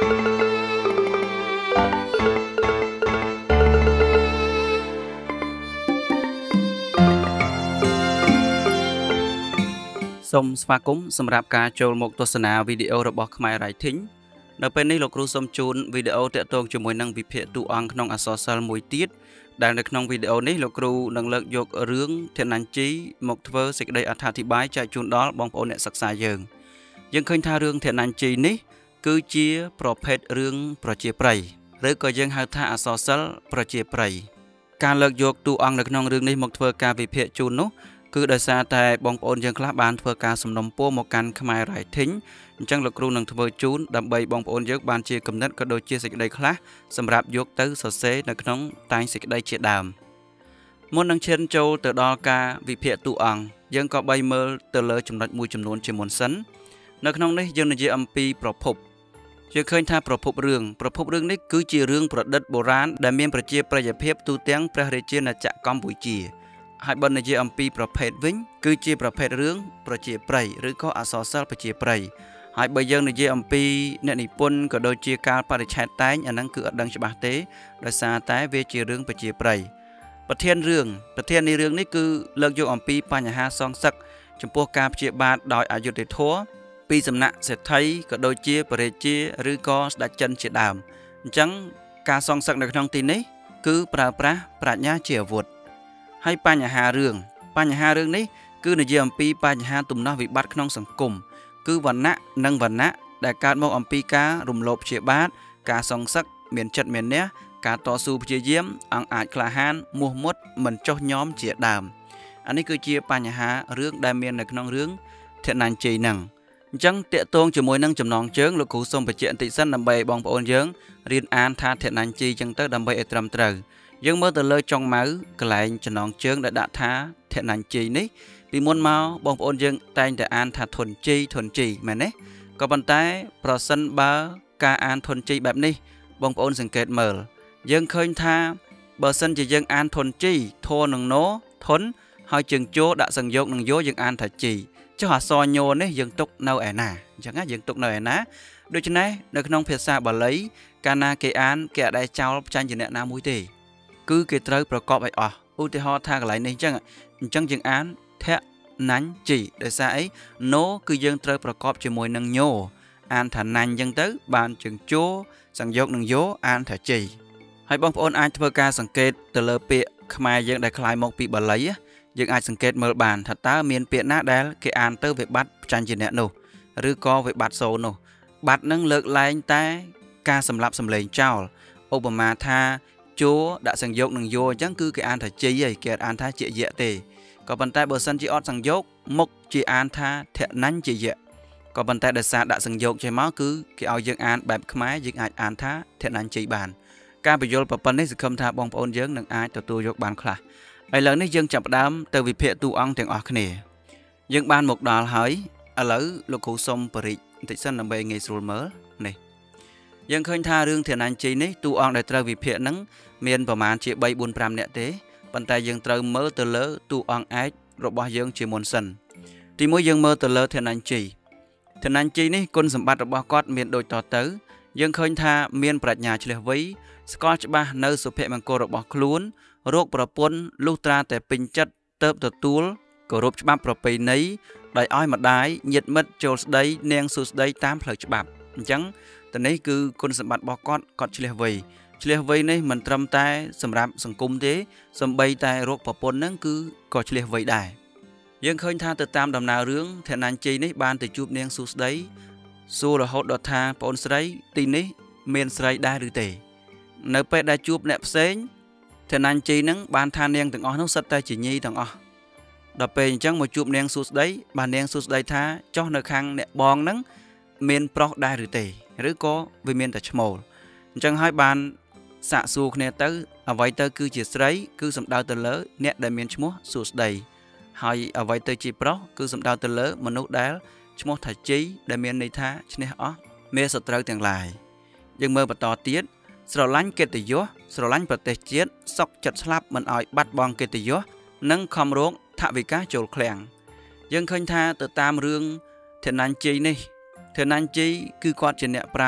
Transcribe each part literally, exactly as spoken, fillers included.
សូមស្វាគមន៍សម្រាប់ការចូលមកទស្សនាវីដេអូរបស់ខ្មែរ Writing នៅពេលនេះលោកគ្រូសូមជូនវីដេអូទាក់ទងជាមួយនឹងវិភាគតួអង្គក្នុងអក្សរសិល្ប៍មួយទៀតដែលនៅក្នុងវីដេអូនេះលោកគ្រូនឹងលើកយករឿងធនញ្ញជីមកធ្វើសេចក្តីអត្ថាធិប្បាយចែកជូនដល់បងប្អូនអ្នកសិក្សាយើងយើងឃើញថារឿងធនញ្ញជីនេះគឺជាប្រភេទរឿងប្រជាប្រិយឬក៏យើងហៅថាអក្សរសិល្ប៍ប្រជាប្រិយការលើកយកតួអង្គនៅក្នុងរឿងនេះមកធ្វើការវិភាគជូននោះគឺដោយសារតែបងប្អូនយើងខ្លះបានធ្វើការសំណុំពរមកកាន់ខ្មែរ Writing អញ្ចឹងលោកគ្រូនឹងធ្វើជូនដើម្បីបងប្អូនយើងបានជាគំនិតក៏ដូចជាសេចក្តីខ្លះសម្រាប់យកទៅសរសេរនៅក្នុងតែងសេចក្តីជាដើមមុននឹងឈានចូលទៅដល់ការវិភាគតួអង្គយើងក៏បីមើលទៅលើចំណុចមួយចំនួនជាមុនសិននៅក្នុងនេះយើងនិយាយអំពីប្រភពយើងឃើញថាប្រភពរឿងប្រភពរឿងនេះគឺជារឿងប្រឌិតបុរាណដែលមានប្រជាប្រិយភាពទូទាំងព្រះរាជាណាចក្រកម្ពុជាហើយបើនិយាយអំពីប្រភេទវិញគឺជាប្រភេទរឿងប្រជាប្រិយឬក៏អក្សរសិល្ប៍ប្រជាប្រិយហើយបើយើងនិយាយអំពីអ្នកនិពន្ធក៏ដូចជាកាលបរិច្ឆេទតែងអាហ្នឹងគឺអត់ដឹងច្បាស់ទេដោយសារតែវាជារឿងប្រជាប្រិយប្រធានរឿងប្រធាននៃរឿងនេះគឺលើកយកអំពីបញ្ហាសងសឹកចំពោះការព្យាបាទដោយអយុត្តិធម៌ពីសំណាក់សេដ្ឋីក៏ដូចជាព្រះរាជាឬក៏ស្ដេចចិនជាដើមអញ្ចឹងការសងសឹកនៅក្នុងទីនេះគឺប្រើប្រាស់ប្រាជ្ញាជាអាវុធហើយបញ្ហារឿងបញ្ហារឿងនេះគឺនិយាយអំពីបញ្ហាទំនាស់វិបត្តិក្នុងសង្គមគឺវណ្ណៈនិងវណ្ណៈដែលកើតមកអំពីការរំលោភព្យាបាទការសងសឹកមានចិត្តមានះការតស៊ូព្យាយាមអង្គអាចក្លាហានមោះមុតមិនចុះញោមជាដើមអានេះគឺជាបញ្ហារឿងដែលមាននៅក្នុងរឿងធនញ្ញជីហ្នឹងអញ្ចឹងតកតងជាមួយនឹងចំណងជើងលោកគ្រូសូមបញ្ជាក់បន្តិចសិនដើម្បីបងប្អូនយើងរៀនអានថាធនញ្ញជីអញ្ចឹងទៅដើម្បីឲ្យត្រឹមត្រូវយើងមើលទៅលើចុងម៉ៅកន្លែងចំណងជើងដែលដាក់ថាធនញ្ញជីនេះពីមុនមកបងប្អូនយើងតែងតែអានថាធនជីធនជីមែនទេក៏ប៉ុន្តែប្រសិនបើការអានធនជីបែបនេះបងប្អូនសង្កេតមើលយើងឃើញថាបើសិនជាយើងអានធនជីធននឹងណធនហើយជើងជោដាក់សង្យោគនឹងយោយើងអានថាជីចុះអក្សរញោនេះយើងទុកនៅឯណាអញ្ចឹងណាយើងទុកនៅឯណាដូច្នេះនៅក្នុងភាសាបាលីកាលណាគេអានគេអត់ដែលចោលចាញ់ជាអ្នកណាមួយទេគឺគេត្រូវប្រកបឲ្យអស់ឧទាហរណ៍ថាកន្លែងនេះអញ្ចឹងអញ្ចឹងយើងអានធនញ្ញជីដោយសារអីណូគឺយើងត្រូវប្រកបជាមួយនឹងញោអានថាណាញ់អញ្ចឹងទៅបានជើងជោសង្យោគនឹងយោអានថាជីហើយបងប្អូនអាចធ្វើការសង្កេតទៅលើពាក្យខ្មែរយើងដែលคล้ายមកពីបាលីយើងអាចសង្កេតមើលបានថាតើមានពាក្យណាដែលគេអានទៅវាបាត់ចាញ់ជាអ្នកនោះឬក៏វាបាត់សូរនោះបាត់នឹងលើកលែងតែការសម្លាប់សម្លេងចោលឧបមាថាជោដាក់សង្យោគនឹងយោអញ្ចឹងគឺគេអានថាជីឯងគេអត់អានថាជាយៈទេក៏ប៉ុន្តែបើសិនជាអត់សង្យោគមុខជាអានថាធនញ្ញជាយៈក៏ប៉ុន្តែដោយសារដាក់សង្យោគចេញមកគឺគេឲ្យយើងអានបែបខ្មែរយើងអាចអានថាធនញ្ញជីបានការបញ្យល់ប៉ុណ្ណេះសង្ឃឹមថាបងប្អូនយើងនឹងអាចទទួលយកបានខ្លះឥឡូវនេះយើងចាប់ផ្ដើមទៅវិភាគតួអង្គទាំងអស់គ្នាយើងបានមកដល់ហើយឥឡូវលោកគ្រូសុំបរិជ្ជបន្តិចសិនដើម្បីងាយស្រួលមើលនេះយើងឃើញថារឿងធនញ្ញជីនេះតួអង្គដែលត្រូវវិភាគហ្នឹងមានប្រមាណជាបី បួន ប្រាំនាក់ទេប៉ុន្តែយើងត្រូវមើលទៅលើតួអង្គឯករបស់យើងជាមុនសិនទីមួយយើងមើលទៅលើធនញ្ញជីធនញ្ញជីនេះគុណសម្បត្តិរបស់គាត់មានដូចតទៅយើងឃើញថាមានប្រាជ្ញាឆ្លាស់វៃស្គាល់ច្បាស់នៅសុភមង្គលរបស់ខ្លួនរោគប្រពន្ធលុះត្រាតែពេញចិត្តទៅទទួលគោរពច្បាប់ប្រពៃណីដោយឲ្យម្ដាយញាតិមិត្តចូលស្ដីនាងសួស្ដីតាមផ្លូវច្បាប់អញ្ចឹងតនេះគឺគុណសម្បត្តិរបស់គាត់គាត់ឆ្លាស់វៃឆ្លាស់វៃនេះមិនត្រឹមតែសម្រាប់សង្គមទេសូម្បីតែរោគប្រពន្ធហ្នឹងគឺក៏ឆ្លាស់វៃដែរយើងឃើញថាទៅតាមដំណើររឿងធនញ្ញជីនេះបានទៅជួបនាងសួស្ដីសួររហូតដល់ថាប្អូនស្រីទីនេះមានស្រីដែរឬទេនៅពេលដែលជួបអ្នកផ្សេងធនញ្ញជីហ្នឹងបានថានាងទាំងអស់នោះសិតតែជាញីទាំងអស់ដល់ពេលអញ្ចឹងមកជួបនាងសួស្ដីបាននាងសួស្ដីថាចុះនៅខាងអ្នកបងហ្នឹងមានប្រុសដែរឬទេឬក៏វាមានតែឈ្មោលអញ្ចឹងហើយបានសាកសួរគ្នាទៅអ្វីទៅគឺជាស្រីគឺសំដៅទៅលើអ្នកដែលមានឈ្មោះសួស្ដីហើយអ្វីទៅជាប្រុសគឺសំដៅទៅលើមនុស្សដែលឈ្មោះថាជីដែលមានន័យថាឈ្នះអស់មេសត្រូវទាំងឡាយយើងមើលបន្តទៀតស្រឡាញ់កិត្តិយសស្រឡាញ់ប្រទេសជាតិសុខចិត្តស្លាប់មិនឲ្យបាត់បង់កិត្តិយសនិងខំរកថវិកាចូលឃ្លាំងយើងឃើញថាទៅតាមរឿងធនញ្ញជីនេះធនញ្ញជីគឺគាត់ជាអ្នកប្រាជ្ញ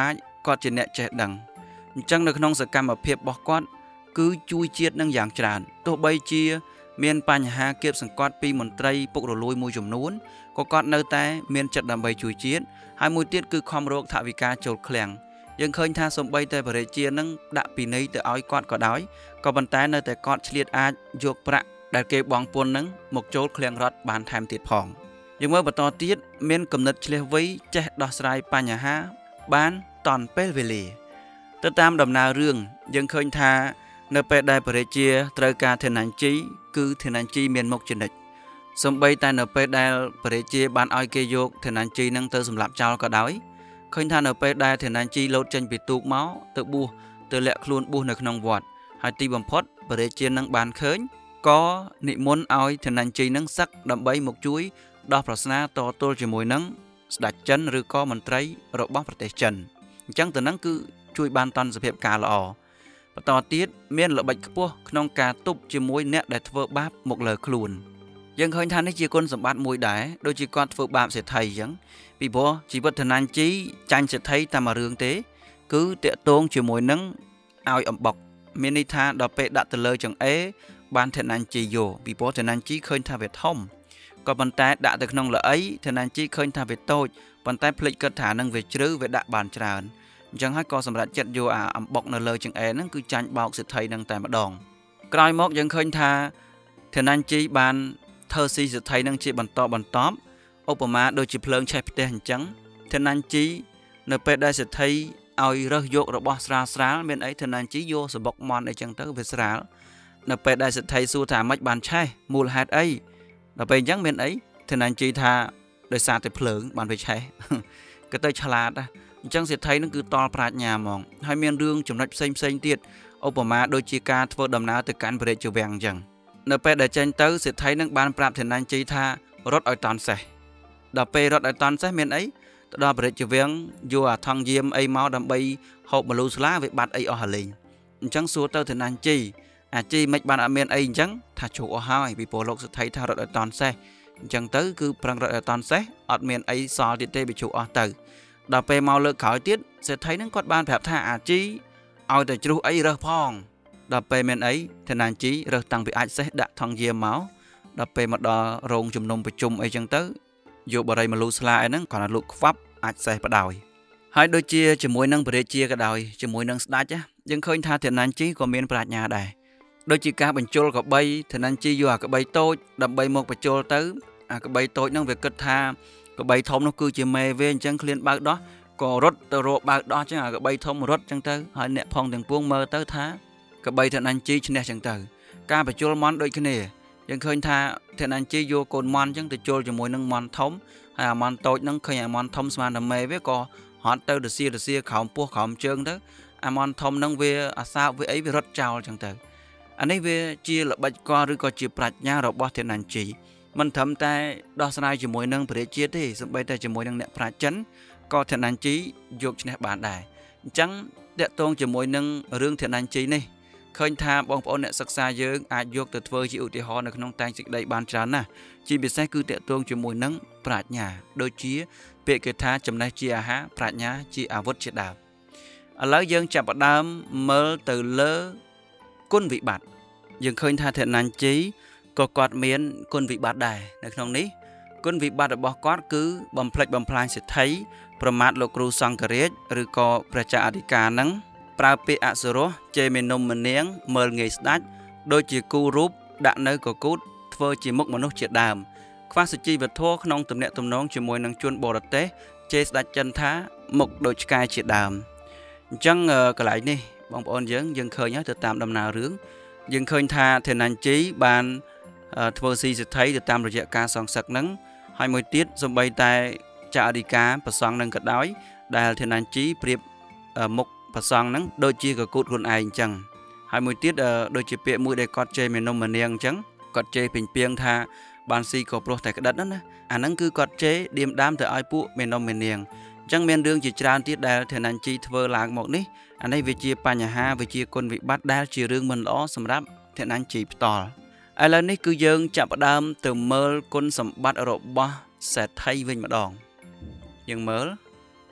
គាត់ជាអ្នកចេះដឹងអញ្ចឹងនៅក្នុងសកម្មភាពរបស់គាត់គឺជួយជាតិនឹងយ៉ាងច្រើនទោះបីជាមានបញ្ហាគៀបសង្កត់ពីមន្ត្រីពុករលួយមួយចំនួនក៏គាត់នៅតែមានចិត្តដើម្បីជួយជាតិហើយមួយទៀតគឺខំរកថវិកាចូលឃ្លាំងយើងឃើញថាសំបីតែបរិជានឹងដាក់ពីនៃទៅឲ្យគាត់ក៏ដោយក៏ប៉ុន្តែនៅតែគាត់ឆ្លៀតអាចយកប្រាក់ដែលគេបង់ពន្ធនឹងមកចូលឃ្លាំងរដ្ឋបានថែមទៀតផងយើងមើលបន្តទៀតមានគំនិតឆ្លៀសវៃចេះដោះស្រាយបញ្ហាបានតាន់ពេលវេលាទៅតាមដំណើររឿងយើងឃើញថានៅពេលដែលបរិជាត្រូវការធនាជីគឺធនាជីមានមុខជានិច្ចសំបីតែនៅពេលដែលបរិជាបានឲ្យគេយកធនាជីនឹងទៅសម្លាប់ចោលក៏ដោយឃើញថានៅពេលដែលធនាជីលោតចេញពីទូកមកទៅបួសទៅលាក់ខ្លួនបួសនៅក្នុងវត្តហើយទីបំផុតបរិជានឹងបានឃើញក៏និមន្តឲ្យធនាជីនឹងសឹកដើម្បីមកជួយដោះប្រស្នាតទល់ជាមួយនឹងស្ដេចចិនឬក៏មន្ត្រីរបស់ប្រទេសចិនអញ្ចឹងទៅនឹងគឺជួយបានតន់សភាពការល្អបន្តទៀតមានល្បិចខ្ពស់ក្នុងការទប់ជាមួយអ្នកដែលធ្វើបាបមកលើខ្លួនយើងឃើញថានេះជាគុណសម្បត្តិមួយដែរដូចជាគាត់ធ្វើបាបសេដ្ឋីអញ្ចឹងពីព្រោះជីវិតធនាជីចាញ់សេដ្ឋីតែមួយរឿងទេគឺតាក់ទងជាមួយនឹងឲ្យអំបុកមានន័យថាដល់ពេលដាក់ទៅលើចង្អេរបានធនាជីយកពីព្រោះធនាជីឃើញថាវាធំក៏ប៉ុន្តែដាក់ទៅក្នុងល្អីធនាជីឃើញថាវាតូចប៉ុន្តែភ្លេចគិតថានឹងវាជ្រៅវាដាក់បានច្រើនអញ្ចឹងហើយក៏សម្រាប់ចិត្តយកអាអំបុកនៅលើចង្អេរហ្នឹងគឺចាញ់បោកសេដ្ឋីហ្នឹងតែម្ដងក្រោយមកយើងឃើញថាធនាជីបានធ្វើស៊ីសេដ្ឋីហ្នឹងជាបន្តបន្ទាប់ឧបមាដូចជាភ្លើងឆេះផ្ទះអញ្ចឹងធនាជីនៅពេលដែលសេដ្ឋីឲ្យរើសយករបស់ស្រាលស្រាលមានអីធនាជីយកសបុកមន់អីចឹងទៅវាស្រាលនៅពេលដែលសេដ្ឋីសួរថាម៉េចបានឆេះមូលហេតុអីដល់ពេលអញ្ចឹងមានអីធនាជីថាដោយសារតែភ្លើងបានវាឆេះក៏ទៅឆ្លាតដែរអញ្ចឹងសេដ្ឋីនឹងគឺតល់ប្រាជ្ញាហ្មងហើយមានរឿងចំណុចផ្សេងផ្សេងទៀតឧបមាដូចជាការធ្វើដំណើរទៅកាន់ព្រះរាជវាំងអញ្ចឹងនៅពេលដែលចេញទៅសេដ្ឋីនឹងបានប្រាប់ធនាជីថារត់ឲ្យតាន់សេះដល់ពេលរត់ឲ្យតាន់សេះមានអីទៅដល់ព្រះរាជវាំងយកអាថងយាមអីមកដើម្បីហូបមលូស្លាវាបាត់អីអស់ហលេងអញ្ចឹងសួរទៅធនាជីអាជីមិនបានអត់មានអីអញ្ចឹងថាជោគអស់ហើយពីព្រោះលោកសេដ្ឋីថារត់ឲ្យតាន់សេះអញ្ចឹងទៅគឺប្រឹងរត់ឲ្យតាន់សេះអត់មានអីសល់ទៀតទេវាជោគអស់ទៅដល់ពេលមកលើកក្រោយទៀតសេដ្ឋីនឹងគាត់បានប្រាប់ថាអាជីឲ្យតែជ្រុះអីរើសផងដល់ពេលមានអីធនាជីរើសតាំងពីអាចសេះដាក់ថងយាមមកដល់ពេលមកដល់រោងជំនុំប្រជុំអីចឹងទៅយកបរិយមលូស្លាអីហ្នឹងគាត់ឲ្យលូកខ្វាប់អាចសេះបដ ாய் ហើយដូចជាជាមួយនឹងព្រះរាជាក៏ដោយជាមួយនឹងស្ដេចយើងឃើញថាធនាជីក៏មានប្រាជ្ញាដែរដូចជាការបញ្ជុលកបីធនាជីយកអាកបីតូចដើម្បីមកបញ្ជុលទៅអាកបីតូចហ្នឹងវាគិតថាកបីធំនោះគឺជាមេវាអញ្ចឹងឃ្លានបើកដោះក៏រត់ទៅរកបើកដោះអញ្ចឹងអាកបីធំរត់អញ្ចឹងទៅហើយអ្នកផងទាំងពួងមើលទៅថាកបីធនាជីឈ្នះអញ្ចឹងទៅការបញ្ជុលមន់ដូចគ្នាយើងឃើញថាធនាជីយកកូនមន់អញ្ចឹងទៅជុលជាមួយនឹងមន់ធំហើយអាមន់តូចហ្នឹងឃើញអាមន់ធំស្មើនឹងមេវាក៏ហត់ទៅរសៀរសៀក្រោមពោះក្រោមជើងទៅអាមន់ធំហ្នឹងវាអាសាវាអីវារត់ចោលអញ្ចឹងទៅអានេះវាជាល្បិចកលឬក៏ជាប្រាជ្ញារបស់ធនាជីមិនត្រឹមតែដោះស្រាយជាមួយនឹងព្រះរាជាទេសូម្បីតែជាមួយនឹងអ្នកប្រាជ្ញចិនក៏ធនាជីយកឈ្នះបានដែរអញ្ចឹងតាក់ទងជាមួយនឹងរឿងធនាជីនេះឃើញថាបងប្អូនអ្នកសិក្សាយើងអាចយកទៅធ្វើជាឧទាហរណ៍នៅក្នុងតែងសេចក្តីបានច្រើនណាស់ជាពិសេសគឺតាក់ទងជាមួយនឹងប្រាជ្ញាដូចជាពាក្យគេថាចំណេះជាអាហារប្រាជ្ញាជាអាវុធជាដើមឥឡូវយើងចាប់ផ្ដើមមើលទៅលើគុណវិបត្តិយើងឃើញថាធនាជីក៏គាត់មានគុណវិបត្តិដែរនៅក្នុងនេះគុណវិបត្តិរបស់គាត់គឺបំផ្លិចបំផ្លាញសេដ្ឋីប្រមាថលោកគ្រូសង្ឃរាជឬក៏ព្រះចៅអធិការនឹងប្រើពាក្យអសុរោះជេរមេនំមនាងមើលងាយស្ដាច់ដូចជាគូរូបដាក់នៅកកូតធ្វើជាមុខមនុស្សជាដើមខ្វះសុជីវធម៌ក្នុងទំនាក់ទំនងជាមួយនឹងជនបរទេសជេរស្ដាច់ចិនថាមុខដូចឆ្កែជាដើមអញ្ចឹងកន្លែងនេះបងប្អូនយើងយើងឃើញហើយទៅតាមដំណើររឿងយើងឃើញថាធនាជីបានធ្វើស៊ីសេដ្ឋីទៅតាមរយៈការសងសឹកហ្នឹងហើយមួយទៀតសំបីតែចៅអធិការប្រសង់នឹងក៏ដោយដែលធនាជីប្រៀបមុខប្រសង់ហ្នឹងដូចជាកកូតខ្លួនឯងអញ្ចឹងហើយមួយទៀតដូចជាពាក្យមួយដែលគាត់ជេរមេនំមនាងអញ្ចឹងគាត់ជេរពេញពីងថាបានស៊ីក៏ព្រោះតែក្តិតណាអាហ្នឹងគឺគាត់ជេរឌៀមដាមទៅឲ្យពួកមេនំមនាងអញ្ចឹងមានរឿងជាច្រើនទៀតដែលធនាជីធ្វើឡើងមកនេះអានេះវាជាបញ្ហាវាជាគុណវិបត្តិដែលជារឿងមិនល្អសម្រាប់ធនាជីផ្ទាល់ឥឡូវនេះគឺយើងចាប់ផ្ដើមទៅមើលគុណសម្បត្តិរបស់សេដ្ឋីវិញម្ដងយើងមើល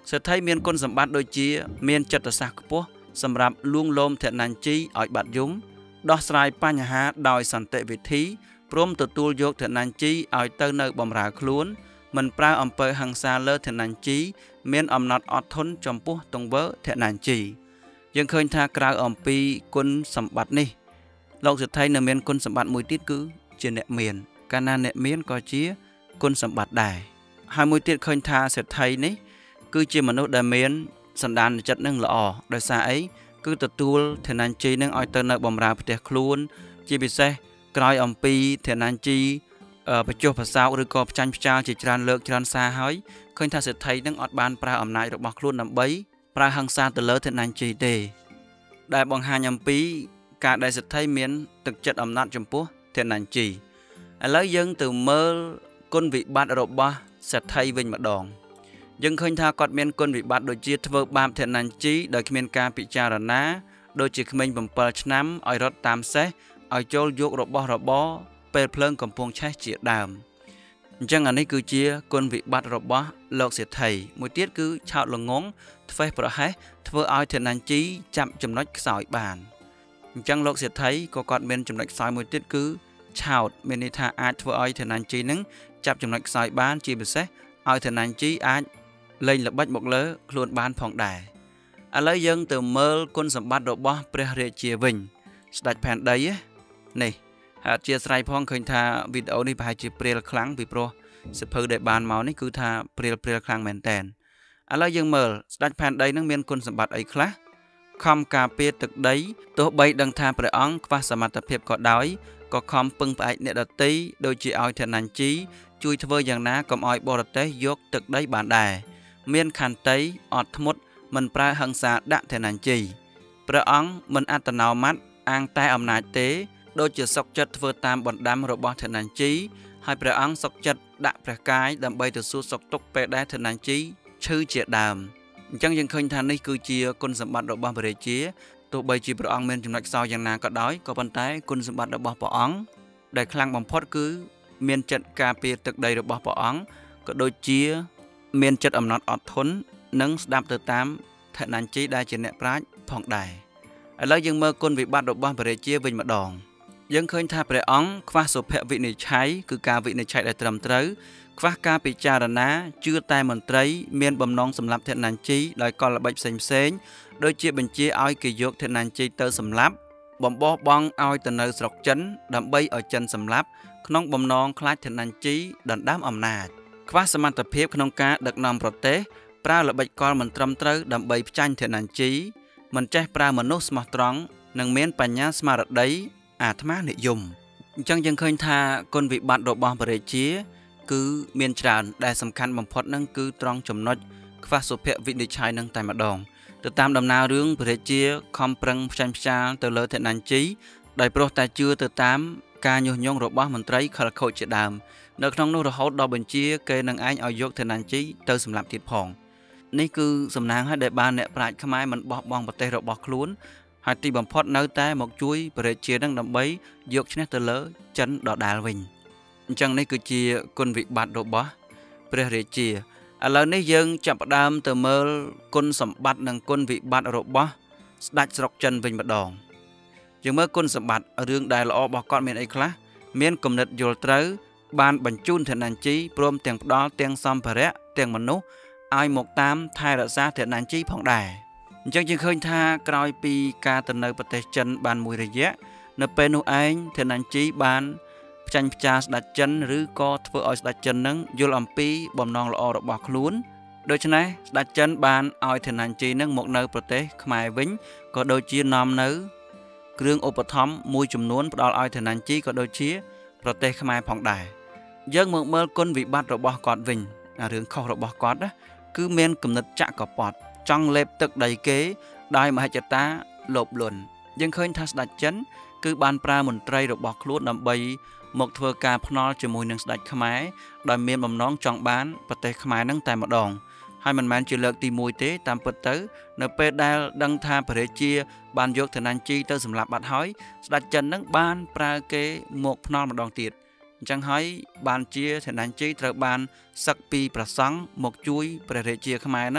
sẽ thấy miền quân sầm bát đôi chia miền chật ở sạc po sầm rạp luông lôm thiện nàn chi ở bát dũng đo sài pa nhà hát đòi sản tệ vị thí prom từ tu dốc thiện nàn chi ở tơ nơi bầm rà khluôn mình prao âm pơ hàng xa lơ thiện nàn chi miền âm nọt ọt thôn trong po tông vỡ thiện nàn chiยังเคยท่ากราวอมปีคนสมบัตินี่เราจะไทยเนเมียนคนสมบัติมวยติดคือเจเนเมียนการนาเนเมียนก็เชี่ยคนสมบัติได้หายมวยติดเคยท่าเสร็จไทยนี่คือเจียมนุษย์เดเมียนสันดานจัดนึ่งหล่อโดยสายคือตัวตัวเทนันจีนึ่งออยเตอร์นบอมราประเทศครูนจีบิเซ่กราวอมปีเทนันจีประจุภาษาหรือกอบจันพิจารจิตรานเลิกจรันซาหอยเคยท่าเสร็จไทยนึ่งอดบานปลาอมนายรบครูนนำใบปลาหังซาตะเลเทนันจีเดได้บังหายำปีการได้สุดท้ายเมียนตึกจัดอำนาจจมพูเทนันจีแล้วยังtừเมื่อคนวิบัติรบบ้าสุดท้ายวิ่งมาดองยังเคยท่ากอดเมียนคนวิบัติโดยจีทเวบามเทนันจีโดยเมียนการพิจารณาโดยจีเมียนบัมเปิลชน้ำอ้อยรถตามเสอ้อยโจลยกรบบ้ารบบ้าเปิดเพลิงกำปงใช้เจียดามจังอันนี้คือเจียคนวิบัติรบบ้าโลกเสียไทยมวยเตี้ยคือชาวหลงงเฟยประให้เพื่อเอาเทนันจีจับจำนวนสอยบานจังโลกเสียไทยก็กอดเมนจำนวนสอยมวยติดคือชาวเมนิธาอาจเพื่อเอาเทนันจีนั้นจับจำนวนสอยบานจีบเสเอาเทนันจีอาจเล่นระเบิดหมกเลอคลวนบานผ่องได้อะไรยังเติมเมื่อคนสมบัติดอกบ้าเปรียเรเจียวิงสตัดแผ่นใดนี่หากเจียสไลพองเคยท่าวิดีโอนี้ไปจีเปรียครั้งปีโปรสเปอร์ได้บานเมานี่คือท่าเปรียเปรียครั้งเหมือนแตนอะไรยังเมื่อสตัดแผ่นใดนั่งเมียนคนสมบัติไอ้คละคำกาเปียตึกใดตัวใบดังท่าเปรียอังคว้าสมรรถเพียบก็ได้ก็คำปึงไปเนตตีโดยจีเอาเทนันจีช่วยทว่าอย่างน้ากำอ้อยบอร์เตยกตึกได้บานได้เมียนขันเตยอดทมดมันปลายหังสาดะเทนันจีเปรียอังมันอัตโนมัติอ่างใต้อำนาจเตโดยจะสกจัดเพื่อตามบทดำระบบเทนันจีให้เปรียอังสกจัดดะประกายดำใบตัวสู้สกตกเปได้เทนันจีชื่อเจียดามจังยังเคยทานนี่คือเจียคนสมบัติระบบเปรียเจียตัวใบจีเปรียอังเมียนจำนวนสาวอย่างนาก็ได้ก็ปันท้ายคนสมบัติระบบปอังได้คลังบ่มพอดคือเมียนจัดกาเปียตึกใดระบบปอังก็โดยเจียเมียนจัดอำนาจอดทนนั่งดับตัวตามเทนันจีได้เจเนปราชผ่องได้แล้วยังเมื่อคนวิบัติระบบเปรียเจียวิ่งมาดองยังเคยท่าเปรียอังคว้าสุภวินิจฉัยคือการวินิจฉัยได้ตรำตรึคว้าการพิจารณาเชื่อแต่มนตรีเมียนบำนองสำหรับเทนันจีโดยกอลใบเซนเซนโดยเจียบัญชีเอาเกี่ยกเทนันจีเตอร์สำหรับบอมบอบองเอาแต่เนื้อสกจันดำใบเอาจันสำหรับขนมบำนองคล้ายเทนันจีดันด้ามอำนาจคว้าสมรรถเพียบขนมกาดักนำประเทศปลาระเบิดกอลมันตรำตรึดำใบจันเทนันจีมันใจปลามนุษย์สมตรองนังเมียนปัญญาสมาร์ดได้อาธมานิยมจังยังเคยท่าคนวิบัติระบบเปรียเจียคือเมียนจานได้สำคัญบ่มพดนั่งคือตรองจมนดคว้าสุภวินิจฉัยนั่งแต่มาดองติดตามดำนาเรื่องเปรียเจียคอมปรังชันพิจารเตลเทนันจีได้โปรแต่เชื่อติดตามการโยนยงระบบมันไตรคาร์โคจิดามในครั้งนู้นเราดอกบัญชีเกยนังไอเอายกเทนันจีเตอสำหรับติดพองนี่คือสำนักให้ได้บานเนี่ยปลายขมายมันบอกบองประเทศระบบคลุ้นหากตีบ่มพอดเนื้อแต่หมกจุ้ยเปรียเจียดังดำใบยกชนะเตลจันดอดาลวิงจังนี่คือเจียคนวิบัติระบบเปรียเจียอะไรนี่ยังจับดามเตเมลคนสมบัตินังคนวิบัติระบบดัชสกจันวิงบัดดองยังเมื่อคนสมบัติเรื่องใดละอบอกก่อนเมียนไอ้คละเมียนกำเนิดโยลเตอร์บานบรรจุนเทนันจีพร้อมเตียงดอเตียงซอมเพระเตียงมนุษย์ไอหมกตามไทยรักษาเทนันจีผ่องได้จังจึงเคยท่ากลายปีการตันเนประเทศจันบานมวยระยะในเป็นนูเองเทนันจีบานจันพิจารสดัดจันหรือก็เพื่อเอาสดัดจันนั้นยุลอัมปีบอมนองละอระบอกลุ้นโดยฉะนั้นสดัดจันบานเอาเทนันจีนั้นหมกเนประเทศขมายวิ้งก็โดยจีนอมเนื้อเครื่องอุปธรรมมวยจุ่มนวนเอาเอาเทนันจีก็โดยชี้ประเทศขมายผ่องได้ยังเมื่อเมื่อคนวิบัติระบอกกอดวิ้งเรื่องเข้าระบอกกอดนะคือเมียนกำเนิดจักรปอดจังเล็บตึกใดเก๋ได้มาให้จัตตาหลบหล่นยังเคยทัศดัดจันคือบานปลาหมุนไตรระบอกคลุ้นนำใบหมกเถื่อการพนอลจมูกหนึ่งสดัดขมายโดยเมียนบำน้องจองบ้านประเทศขมายนั่งแต่มาดองให้มันมันจะเลิกตีมวยเตะตามเปิดเต๋อในเปิดได้ดังทาเปรเจียบานยกเทนันจีเตอสำหรับบัดห้อยสดัดจันนั่งบานปลาเก๋หมกพนอลมาดองติดจังห้อยบานเจียเทนันจีเตอร์บานสักปีประสังหมกจุ้ยเปรเจียขมายนั่ง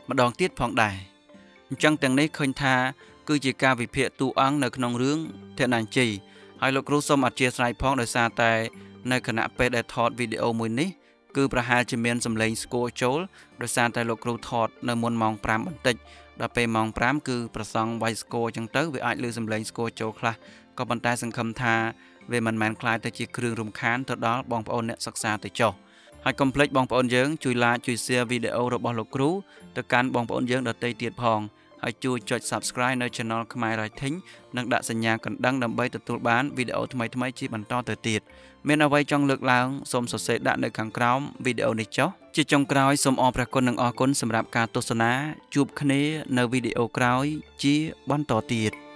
ម្ដងទៀតផងដែរអញ្ចឹងទាំងនេះឃើញថាគឺជាការវិភាគតួអង្គនៅក្នុងរឿងធនញ្ញីហើយលោកគ្រូសូមអធិស្ឋានផងដោយសារតែនៅគណៈពេលដែលថតវីដេអូមួយនេះគឺប្រហែលជាមានសម្លេងស្គរចូលដោយសារតែលោកគ្រូថតនៅមុនម៉ោង5បន្តិចដល់ពេលម៉ោង5គឺប្រសង់វាយស្គរអញ្ចឹងទៅវាអាចលើសម្លេងស្គរចូលខ្លះក៏ប៉ុន្តែសង្ឃឹមថាវាមិនមែនខ្លាចទៅជាគ្រឿងរំខានទៅដល់បងប្អូនអ្នកសិក្សាទៅចុះហើយកុំភ្លេចបងប្អូនយើងជួយ like ជួយ share វីដេអូរបស់លោកគ្រូទៅកាន់បងប្អូនយើងដទៃទៀតផងហើយជួយចុច Subscribe នៅ Channel ខ្មែរ Writing និងដាក់សញ្ញាកណ្ដឹងដើម្បីទទួលបានវីដេអូថ្មីៗជាបន្តទៅទៀតមានអ្វីចង់លើកឡើងសូមសរសេរដាក់នៅខាងក្រោមវីដេអូនេះចុះជាចុងក្រោយសូមអរព្រះគុណនិងអរគុណសម្រាប់ការទស្សនាជួបគ្នានៅវីដេអូក្រោយជាបន្តទៀត